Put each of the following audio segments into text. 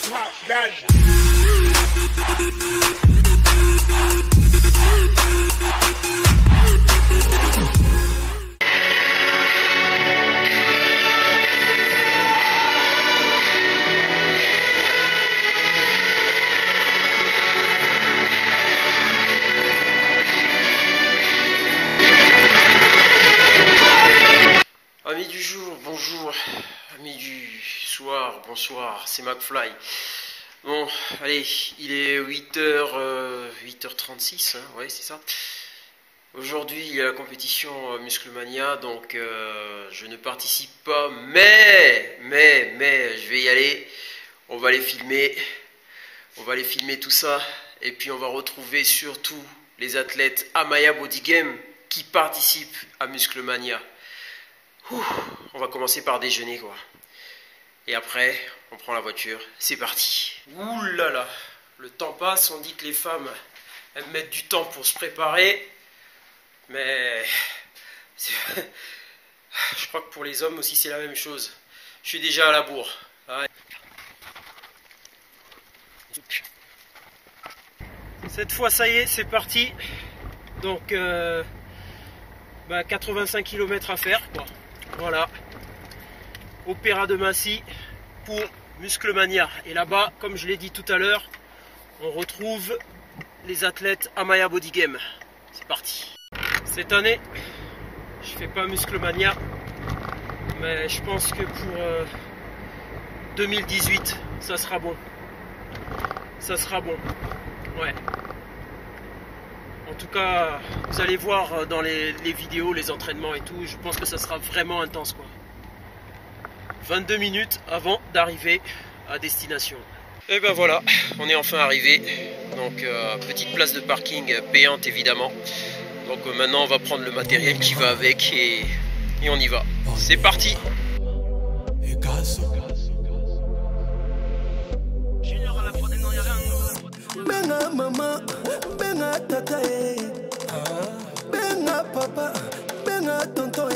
Top gun. Amis du jour, bonjour. Amis du soir, bonsoir, c'est McFly. Bon, allez, il est 8h36, hein, ouais, c'est ça. Aujourd'hui, il y a la compétition Musclemania, donc je ne participe pas, mais, je vais y aller. On va les filmer tout ça, et puis on va retrouver surtout les athlètes Amaya Body Game qui participent à Musclemania. On va commencer par déjeuner, quoi. Et après, on prend la voiture. C'est parti. Ouh là là, le temps passe. On dit que les femmes, elles mettent du temps pour se préparer. Mais je crois que pour les hommes aussi, c'est la même chose. Je suis déjà à la bourre. Ouais. Cette fois, ça y est, c'est parti. Donc, 85 km à faire, quoi. Voilà, Opéra de Massy pour Musclemania. Et là-bas, comme je l'ai dit tout à l'heure, on retrouve les athlètes Amaya Body Game. C'est parti. Cette année, je fais pas Musclemania, mais je pense que pour 2018, ça sera bon. Ça sera bon. Ouais. En tout cas, vous allez voir dans les vidéos, les entraînements et tout, je pense que ça sera vraiment intense, quoi. 22 minutes avant d'arriver à destination. Et ben voilà, on est enfin arrivé. Donc petite place de parking payante évidemment. Donc maintenant on va prendre le matériel qui va avec et on y va. C'est parti. Benga mama, benga tata benga papa, benga tonton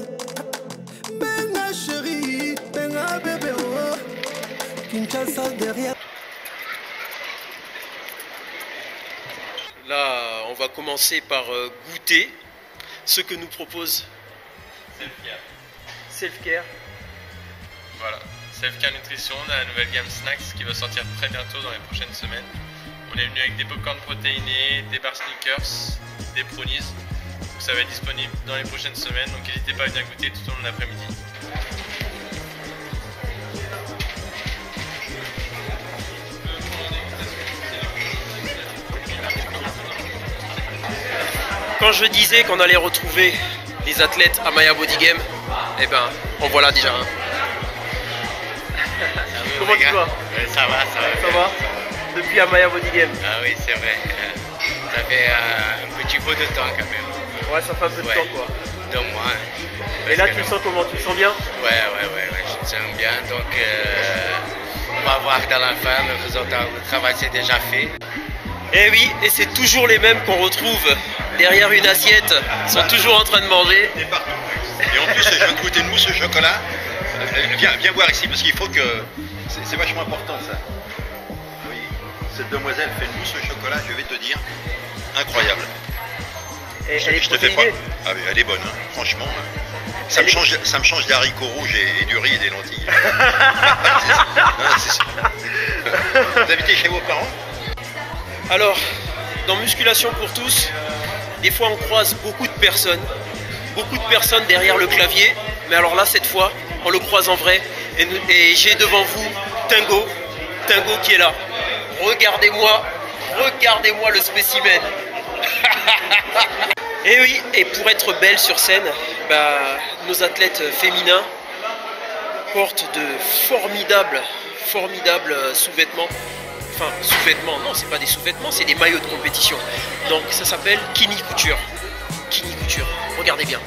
benga chérie, benga bébé oh, Kinshasa derrière. Là, on va commencer par goûter ce que nous propose Self-Care. Voilà, Self-Care Nutrition, on a la nouvelle gamme Snacks qui va sortir très bientôt dans les prochaines semaines. On est venu avec des popcorn protéinés, des bars Snickers, des brownies. Donc ça va être disponible dans les prochaines semaines, donc n'hésitez pas à venir goûter tout au long de l'après-midi. Quand je disais qu'on allait retrouver les athlètes Amaya Body Game, eh ben, on voit là déjà. Comment tu vas? Ça va. Ça va? Depuis Amaya Body Game. Ah oui, c'est vrai. Ça fait un petit peu de temps quand même. Ouais, ça fait un peu de temps, quoi. 2 mois. Et là, tu le sens comment? Tu le sens bien? Ouais, je me sens bien. Donc, on va voir dans la fin, le résultat, le travail c'est déjà fait. Et oui, et c'est toujours les mêmes qu'on retrouve derrière une assiette. Ils sont toujours en train de manger. Et partout. Et en plus, je viens de goûter une mousse au chocolat. Viens voir ici, parce qu'il faut que... C'est vachement important, ça. Oui, cette demoiselle fait une mousse au chocolat, je vais te dire, incroyable. Et elle est je te fais pas... protéinée. Ah oui, elle est bonne, hein, franchement. Ça me change des haricots rouges et du riz et des lentilles. Vous habitez chez vos parents? Alors, dans Musculation pour tous, des fois on croise beaucoup de personnes derrière le clavier, mais alors là, cette fois, on le croise en vrai, et j'ai devant vous Tingo qui est là. Regardez-moi le spécimen. Et oui, et pour être belle sur scène, nos athlètes féminins portent de formidables sous-vêtements. Enfin, sous-vêtements, non, c'est pas des sous-vêtements, c'est des maillots de compétition. Donc ça s'appelle Kini Couture. Kini Couture, regardez bien.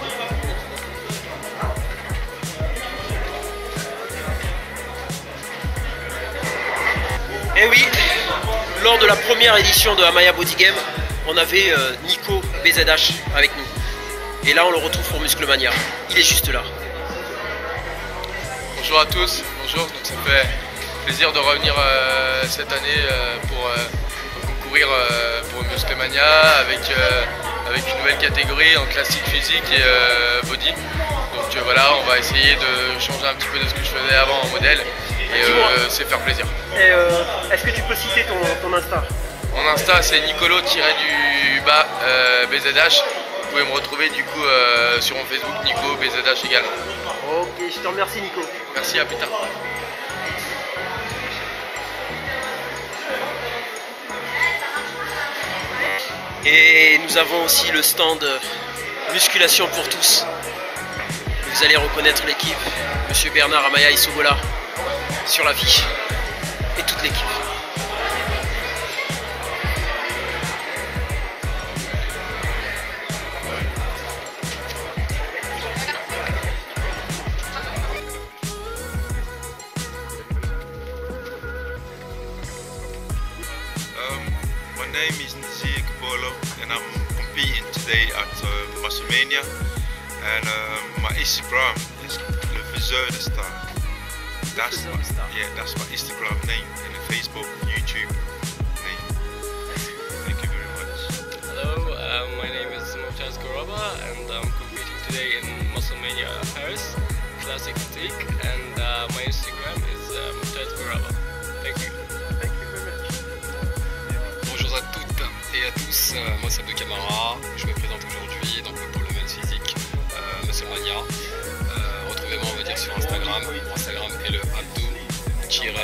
Et oui, lors de la première édition de Amaya Body Game, on avait Nico BZH avec nous. Et là, on le retrouve pour Musclemania. Il est juste là. Bonjour à tous, bonjour. Donc ça fait Plaisir de revenir cette année pour concourir pour Musclemania avec une nouvelle catégorie en classique physique et body. Donc voilà, on va essayer de changer un petit peu de ce que je faisais avant en modèle et c'est faire plaisir. Et est-ce que tu peux citer ton Insta? Mon Insta c'est Nicolo-BZH. Vous pouvez me retrouver du coup sur mon Facebook Nico BZH également. Ok, je te remercie Nico. Merci, à plus tard. Et nous avons aussi le stand musculation pour tous. Vous allez reconnaître l'équipe, Monsieur Bernard Amaya Isogola sur l'affiche et toute l'équipe. My name is Nziek Bolo and I'm competing today at Musclemania, and my Instagram is Le Faiseur de Star. That's my Instagram name, and the Facebook, YouTube name. Thank you very much. Hello, my name is Mumtaz Goraba and I'm competing today in Musclemania Paris, Classic Physique, and my Instagram is Mumtaz Goraba. Thank you. Bonjour à toutes et à tous, moi c'est Abdou Camara, je me présente aujourd'hui donc pour le Men's Physique Musclemania. Retrouvez-moi on va dire sur Instagram, mon Instagram est le Abdou-Young.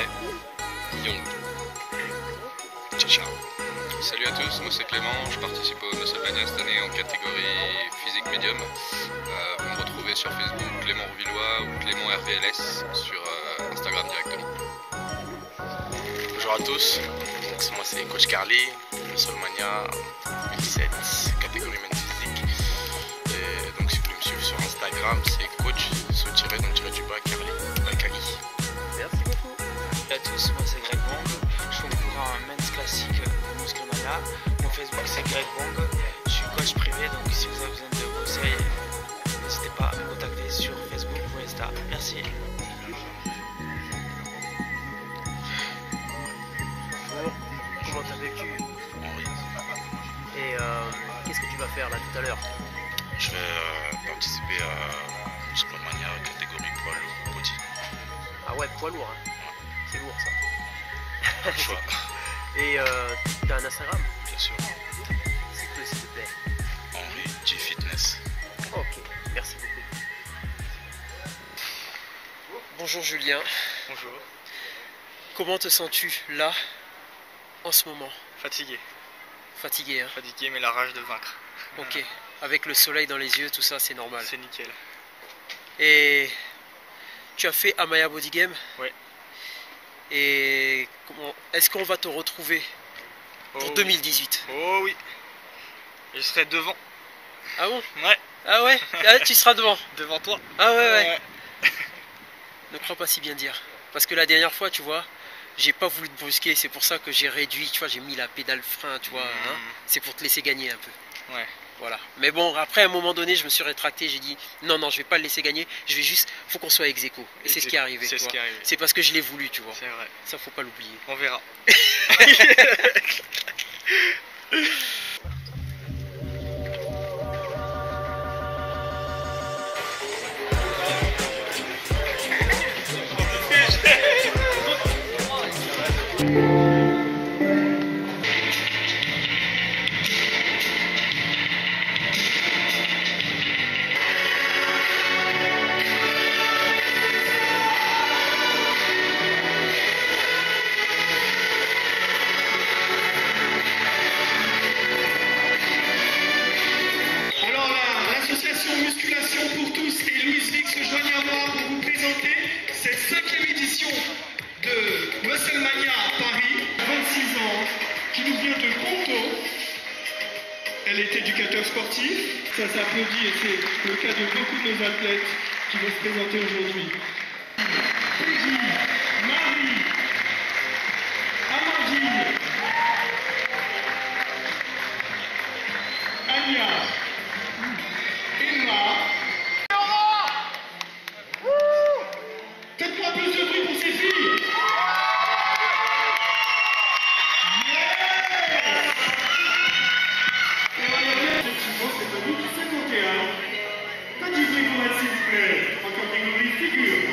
Ciao ciao. Salut à tous, moi c'est Clément, je participe au Musclemania cette année en catégorie physique médium. Vous me retrouvez sur Facebook Clément Rouvillois ou Clément RVLS sur Instagram directement. Bonjour à tous, donc, moi c'est Coach Carly, Musclemania 2017, catégorie Men's Physique. Et donc si vous voulez me suivre sur Instagram, c'est coach Carly. Merci beaucoup. Salut à tous, moi c'est Greg Wong, je concours en Men's Classique au Musclemania. Mon Facebook c'est Greg Wong, je suis coach privé, donc si vous avez besoin de conseils, n'hésitez pas à me contacter sur Facebook ou Insta. Merci. Comment t'as vécu? Henri, Et qu'est-ce que tu vas faire là tout à l'heure? je vais participer à Musclemania catégorie poids lourd body. Ah ouais, poids lourd, hein. C'est lourd ça. Choix, Et t'as un Instagram? bien sûr. S'il te plaît. Henri G Fitness. Ok, merci beaucoup. Bonjour Julien, Bonjour. comment te sens-tu là, en ce moment? Fatigué. Fatigué, hein? Fatigué mais la rage de vaincre. Ok, avec le soleil dans les yeux, tout ça, c'est normal. C'est nickel. Et tu as fait Amaya Body Game? Ouais. Et est-ce qu'on va te retrouver pour 2018? Oh oui. Je serai devant. Ah bon? Ouais. Ah ouais? Ah, tu seras devant? Devant toi. Ah ouais. Ne crois pas si bien dire. Parce que la dernière fois, tu vois, j'ai pas voulu te brusquer, c'est pour ça que j'ai réduit, tu vois, j'ai mis la pédale frein, tu vois, hein, c'est pour te laisser gagner un peu. Ouais. Voilà. Mais bon, après, à un moment donné, je me suis rétracté, j'ai dit, non, je vais pas le laisser gagner, je vais juste, faut qu'on soit ex aequo. Et c'est ce qui est arrivé. C'est ce qui est arrivé. C'est parce que je l'ai voulu, tu vois. C'est vrai. Ça, faut pas l'oublier. On verra. Alors là, l'association Musculation pour tous et Louise Vic se joignent à moi pour vous présenter cette 5e édition de Musclemania à Paris, 26 ans, qui nous vient de Ponto. Elle est éducateur sportif. Ça s'applaudit et c'est le cas de beaucoup de nos athlètes qui vont se présenter aujourd'hui. Peggy, Marie, Amandine, Anya, Emma. Faites-moi plus de bruit pour ces filles. figure.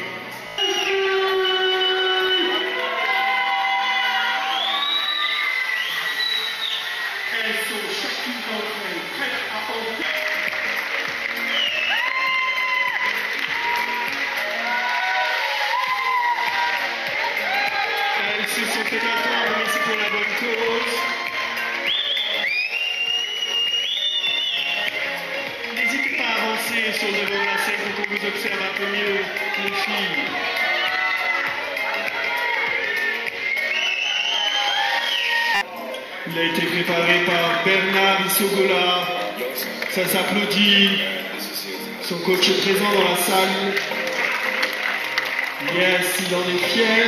Elles sont chacune d'entre elles prêtes à entrer. Elles se sont fait attendre, mais c'est pour la bonne cause. N'hésitez pas à avancer sur le devant de la scène pour qu'on vous observe un peu mieux, les filles. Il a été préparé par Bernard Issogola. Ça s'applaudit. Son coach est présent dans la salle. Yes, il en est fier.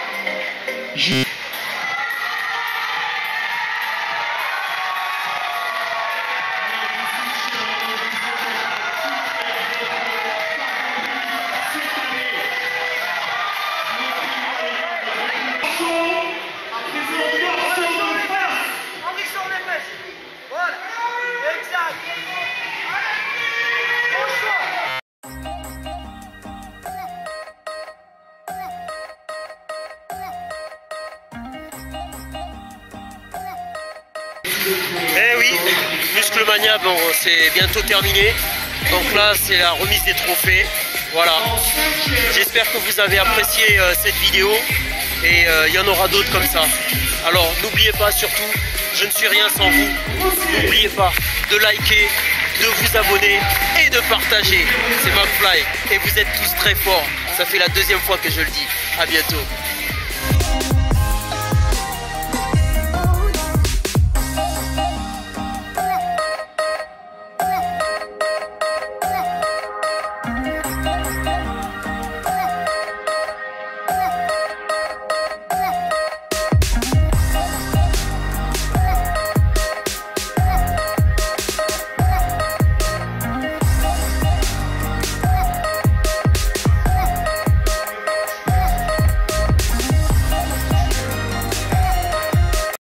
Eh oui, Musclemania, bon, c'est bientôt terminé. Donc là, c'est la remise des trophées. Voilà. J'espère que vous avez apprécié cette vidéo. Et il y en aura d'autres comme ça. Alors, n'oubliez pas surtout, je ne suis rien sans vous. N'oubliez pas de liker, de vous abonner et de partager. C'est McFly. Et vous êtes tous très forts. Ça fait la deuxième fois que je le dis. À bientôt.